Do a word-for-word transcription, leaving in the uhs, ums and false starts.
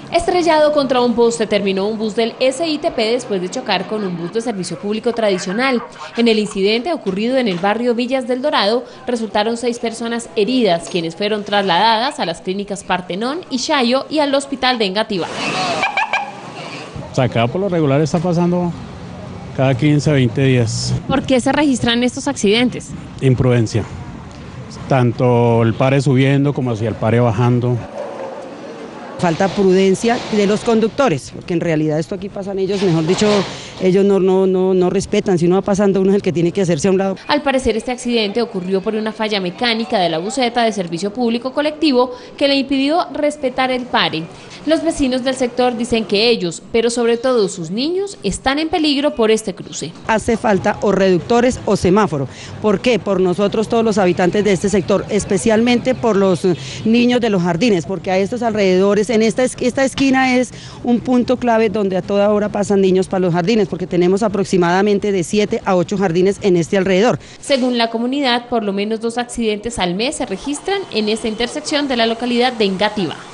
Estrellado contra un poste terminó un bus del S I T P después de chocar con un bus de servicio público tradicional. En el incidente ocurrido en el barrio Villas del Dorado, resultaron seis personas heridas, quienes fueron trasladadas a las clínicas Partenón y Chayo y al hospital de Engativá. Acá por lo regular está pasando cada quince, veinte días. ¿Por qué se registran estos accidentes? Imprudencia. Tanto el pare subiendo como hacia el pare bajando. Falta prudencia de los conductores, porque en realidad esto aquí pasan ellos, mejor dicho, ellos no, no, no, no respetan, si uno va pasando uno es el que tiene que hacerse a un lado. Al parecer este accidente ocurrió por una falla mecánica de la buseta de servicio público colectivo que le impidió respetar el pare. Los vecinos del sector dicen que ellos, pero sobre todo sus niños, están en peligro por este cruce. Hace falta o reductores o semáforo. ¿Por qué? Por nosotros todos los habitantes de este sector, especialmente por los niños de los jardines, porque a estos alrededores, en esta, esta esquina es un punto clave donde a toda hora pasan niños para los jardines, porque tenemos aproximadamente de siete a ocho jardines en este alrededor. Según la comunidad, por lo menos dos accidentes al mes se registran en esta intersección de la localidad de Engativá.